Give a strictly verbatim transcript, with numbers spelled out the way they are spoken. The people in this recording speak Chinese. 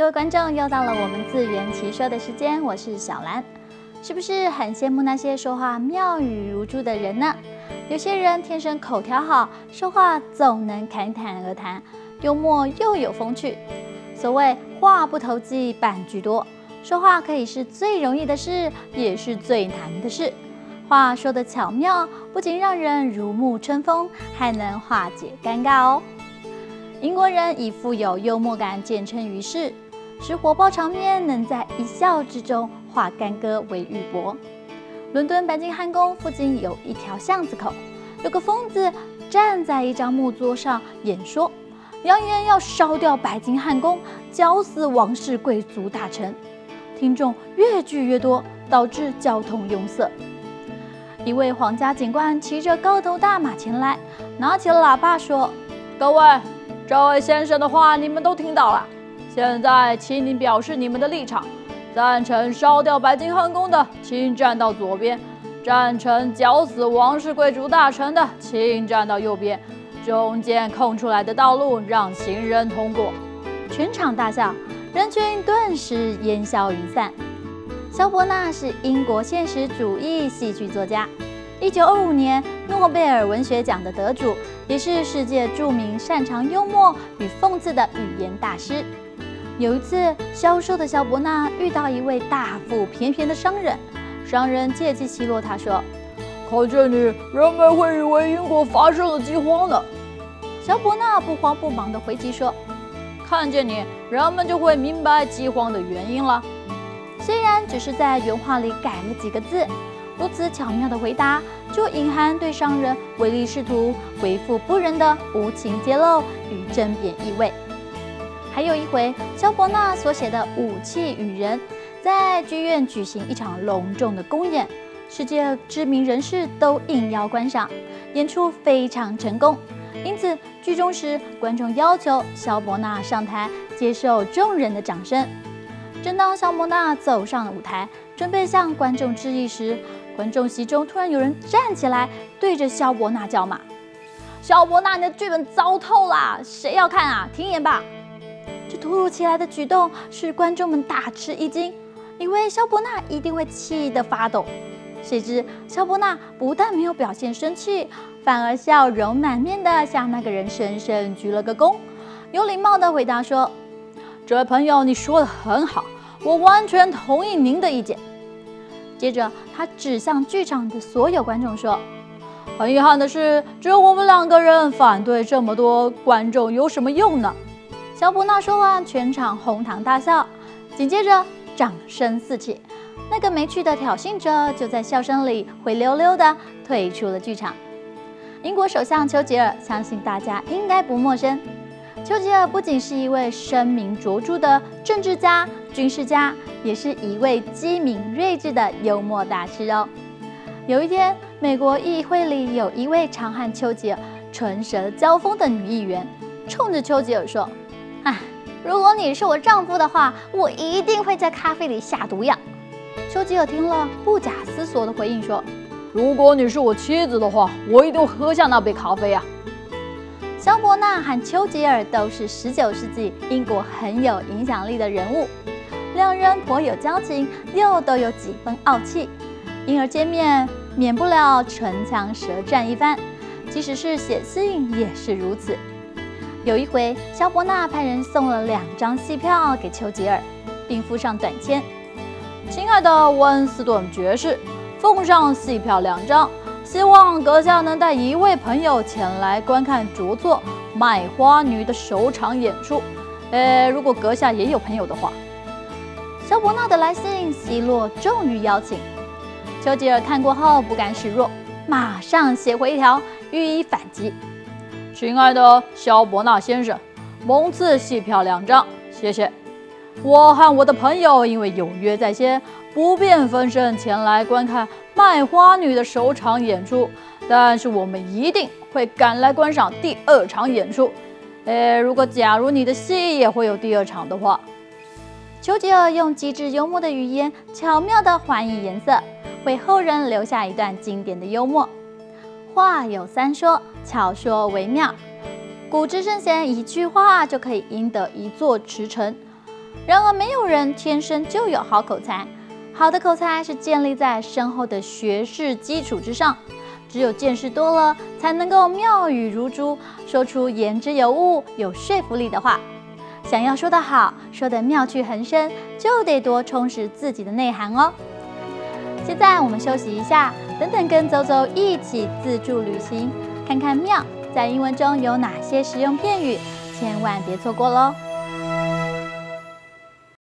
各位观众，又到了我们自圆其说的时间，我是小兰。是不是很羡慕那些说话妙语如珠的人呢？有些人天生口条好，说话总能侃侃而谈，幽默又有风趣。所谓话不投机半句多，说话可以是最容易的事，也是最难的事。话说得巧妙，不仅让人如沐春风，还能化解尴尬哦。英国人以富有幽默感见称于世，使火爆场面能在一笑之中化干戈为玉帛。伦敦白金汉宫附近有一条巷子口，有个疯子站在一张木桌上演说，扬言要烧掉白金汉宫，绞死王室贵族大臣。听众越聚越多，导致交通拥塞。一位皇家警官骑着高头大马前来，拿起了喇叭说：“各位，这位先生的话你们都听到了，现在请你表示你们的立场。赞成烧掉白金汉宫的，请站到左边；赞成绞死王室贵族大臣的，请站到右边。中间空出来的道路让行人通过。”全场大笑，人群顿时烟消云散。萧伯纳是英国现实主义戏剧作家，一九二五年诺贝尔文学奖的得主，也是世界著名擅长幽默与讽刺的语言大师。有一次，消瘦的萧伯纳遇到一位大腹便便的商人，商人借机奚落他说：“看见你，人们会以为英国发生了饥荒呢。”萧伯纳不慌不忙地回击说：“看见你，人们就会明白饥荒的原因了。”虽然只是在原话里改了几个字，如此巧妙的回答，就隐含对商人唯利是图、为富不仁的无情揭露与争辩意味。还有一回，萧伯纳所写的《武器与人》在剧院举行一场隆重的公演，世界知名人士都应邀观赏，演出非常成功。因此，剧终时，观众要求萧伯纳上台接受众人的掌声。正当萧伯纳走上舞台，准备向观众致意时，观众席中突然有人站起来，对着萧伯纳叫骂：“萧伯纳，你的剧本糟透啦！谁要看啊？停演吧！”这突如其来的举动使观众们大吃一惊，以为萧伯纳一定会气得发抖。谁知萧伯纳不但没有表现生气，反而笑容满面地向那个人深深鞠了个躬，有礼貌地回答说：“这位朋友，你说得很好，我完全同意您的意见。”接着他指向剧场的所有观众说：“很遗憾的是，只有我们两个人反对这么多观众有什么用呢？”萧伯纳说完，全场哄堂大笑，紧接着掌声四起。那个没趣的挑衅者就在笑声里灰溜溜地退出了剧场。英国首相丘吉尔，相信大家应该不陌生。丘吉尔不仅是一位声名卓著的政治家、军事家，也是一位机敏睿智的幽默大师哦。有一天，美国议会里有一位常和丘吉尔唇舌交锋的女议员，冲着丘吉尔说：“哎，如果你是我丈夫的话，我一定会在咖啡里下毒药。”丘吉尔听了，不假思索地回应说：“如果你是我妻子的话，我一定会喝下那杯咖啡啊。”萧伯纳和丘吉尔都是十九世纪英国很有影响力的人物，两人颇有交情，又都有几分傲气，因而见面免不了唇枪舌战一番，即使是写信也是如此。有一回，萧伯纳派人送了两张戏票给丘吉尔，并附上短签：“亲爱的温斯顿爵士，奉上戏票两张，希望阁下能带一位朋友前来观看着作《卖花女》的首场演出。呃，如果阁下也有朋友的话。”萧伯纳的来信奚落重于邀请，丘吉尔看过后不甘示弱，马上写回一条予以反击：“亲爱的萧伯纳先生，蒙赐戏票两张，谢谢。我和我的朋友因为有约在先，不便分身前来观看《卖花女》的首场演出，但是我们一定会赶来观赏第二场演出。呃，如果假如你的戏也会有第二场的话。”丘吉尔用机智幽默的语言，巧妙地还以颜色，为后人留下一段经典的幽默。话有三说，巧说为妙。古之圣贤一句话就可以赢得一座驰骋。 然而，没有人天生就有好口才。好的口才是建立在深厚的学识基础之上。只有见识多了，才能够妙语如珠，说出言之有物、有说服力的话。想要说得好，说得妙趣横生，就得多充实自己的内涵哦。现在我们休息一下，等等跟周周一起自助旅行，看看妙在英文中有哪些实用片语，千万别错过喽。